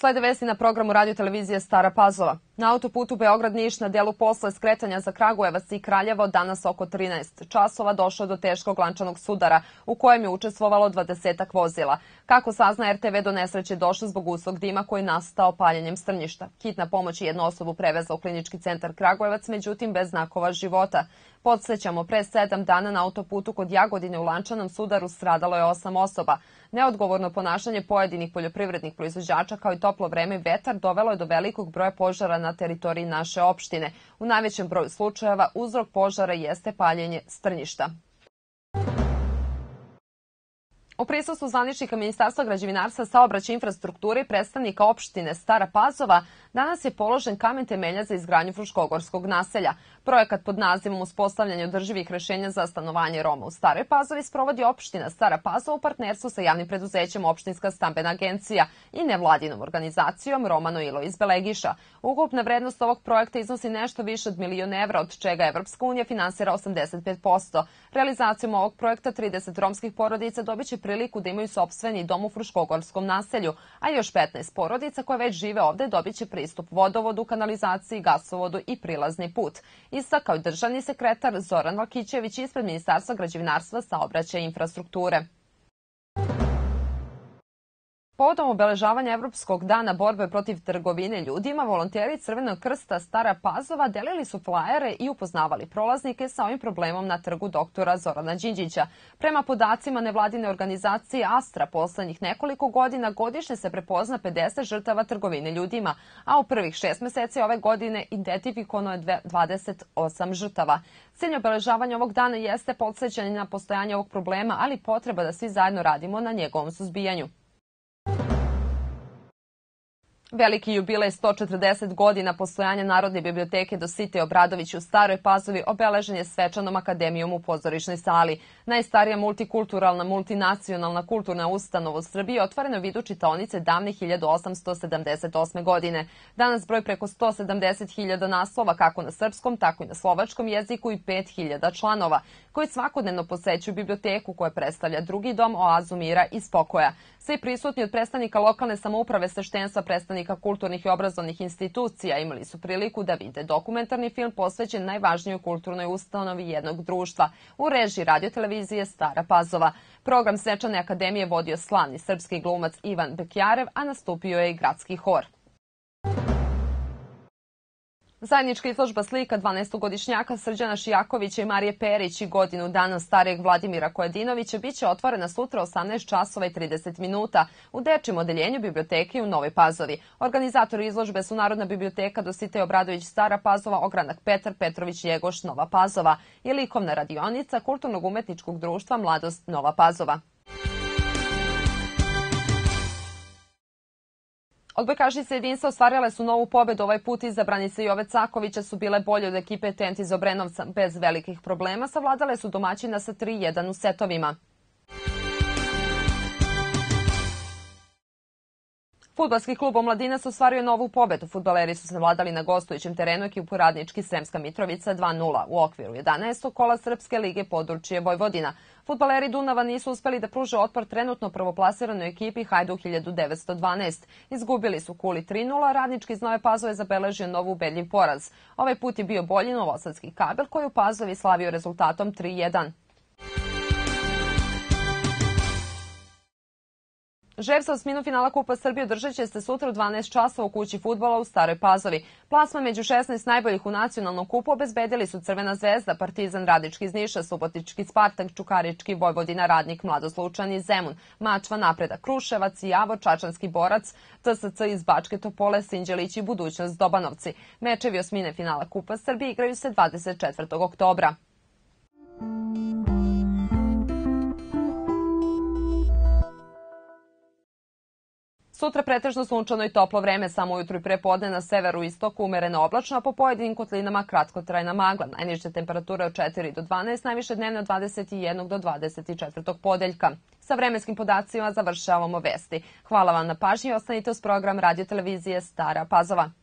Slede vesti na programu radio televizije Stara Pazova. Na autoputu Beograd-Niš na delu posle skretanja za Kragujevac i Kraljevo danas oko 13 časova došlo do teškog lančanog sudara u kojem je učestvovalo 20-ak vozila. Kako sazna RTV, do nesreće došlo zbog gustog dima koji je nastao paljenjem strnjišta. Hitna pomoć je jednu osobu prevezla u klinički centar Kragujevac, međutim bez znakova života. Podsjećamo, pre 7 dana na autoputu kod Jagodine u lančanom sudaru stradalo je 8 osoba. Neodgovorno ponašanje pojedinih poljoprivrednih proizvođača kao i toplo vreme i vetar dovelo je do velikog broja požara na teritoriji naše opštine. U najvećem broju slučajeva uzrok požara jeste paljenje strnjišta. U prisustvu zvaničnika Ministarstva građevinarstva, saobraćaja i infrastrukture i predstavnika opštine Stara Pazova danas je položen kamen temelja za izgradnju Fruškogorskog naselja. Projekat pod nazivom Uspostavljanje održivih rešenja za stanovanje Roma u Staroj Pazovi sprovodi opština Stara Pazova u partnerstvu sa javnim preduzećem Opštinska stambena agencija i nevladinom organizacijom Romano Ilo iz Belegiša. Ukupna vrednost ovog projekta iznosi nešto više od €1.000.000, od čega Evropska unija finansira 85%. Realizacijom ovog projekta 30 romskih porodica dobit će priliku da imaju sopstveni dom u Fruškogorskom naselju, a još 15 porodica koje već žive ovde dobit će pristup vodovodu, kanalizaciji, gasovodu i prilazni put. Istakao je državni sekretar Zoran Lakićević ispred Ministarstva građevinarstva, saobraćaja i infrastrukture. Povodom obeležavanja Evropskog dana borbe protiv trgovine ljudima, volonteri Crvenog krsta Stara Pazova delili su flajere i upoznavali prolaznike sa ovim problemom na trgu doktora Zorana Đinđića. Prema podacima nevladine organizacije Astra, poslednjih nekoliko godina godišnje se prepozna 50 žrtava trgovine ljudima, a u prvih 6 meseci ove godine identifikovano je 28 žrtava. Cilj obeležavanja ovog dana jeste podsjećanje na postojanje ovog problema, ali potreba da svi zajedno radimo na njegovom suzbijanju. Veliki jubilej 140 godina postojanja Narodne biblioteke Dositej Obradović u Staroj Pazovi obeležen je svečanom akademijom u pozorišnoj sali. Najstarija multikulturalna, multinacionalna kulturna ustanova u Srbiji otvorena u vidu čitaonice davne 1878. godine. Danas broj preko 170.000 naslova kako na srpskom, tako i na slovačkom jeziku i 5.000 članova, koji svakodnevno posećuju biblioteku koja predstavlja drugi dom, oazu mira i spokoja. Svi prisutni od predstavnika lokalne samouprave, sveštenstva, predstavnika kulturnih i obrazovnih institucija imali su priliku da vide dokumentarni film posvećen najvažnijoj kulturnoj ustanovi jednog društva u režiji radio televizije Stara Pazova. Program svečane akademije vodio slavni srpski glumac Ivan Bekjarev, a nastupio je i gradski hor. Zajednička izložba slika 12-godišnjaka Srđana Šijakovića i Marije Perić i godinu dana starijeg Vladimira Kojadinovića biće otvorena sutra 18 časova i 30 minuta u dečijem odeljenju biblioteke u Novoj Pazovi. Organizatori izložbe su Narodna biblioteka Dositej Obradović Stara Pazova, Ogranak Petar Petrović Njegoš Nova Pazova i likovna radionica Kulturnog umetničkog društva Mladost Nova Pazova. Odbojkašice jedinstva ostvarile su novu pobedu. Ovaj put izabranice Jove Cakovića su bile bolje od ekipe Tent iz Obrenovca. Bez velikih problema savladale su domaćina sa 3:1 u setovima. Fudbalski klub Omladinac ostvario novu pobedu. Fudbaleri su savladali na gostujućem terenu ekipu Radnički Sremska Mitrovica 2:0 u okviru 11. kola Srpske lige područje Vojvodina. Fudbaleri Dunava nisu uspeli da pruže otpor trenutno prvoplasiranoj ekipi Hajduk 1912. Izgubili su Kuli 3:0, Radnički iz Nove Pazove zabeležio novu ubedljiv poraz. Ovaj put je bio bolji Novosadski Kabel koji u Pazovi slavio rezultatom 3:1. Žreb sa osminu finala Kupa Srbije održat će se sutra u 12 časova u kući fudbala u Staroj Pazovi. Plasman među 16 najboljih u nacionalnom kupu obezbedili su Crvena zvezda, Partizan, Radnički iz Niša, Subotički Spartak, Čukarički, Vojvodina, Radnik, Mladost Lučani, Zemun, Mačva, Napredak, Kruševac, Javor, Čačanski Borac, TSC iz Bačke Topole, Sinđelić i Budućnost Dobanovci. Mečevi osmine finala Kupa Srbije igraju se 24. oktobra. Sutra pretežno sunčano i toplo vreme, samo ujutru i prepodne na severu i istoku umereno oblačno, a po pojedinim kotlinama kratkotrajna magla. Najniža temperatura od 4 do 12, najviše dnevno od 21 do 24. podeljka. Sa vremenskim podacima završavamo vesti. Hvala vam na pažnji i ostanite uz program radio televizije Stara Pazova.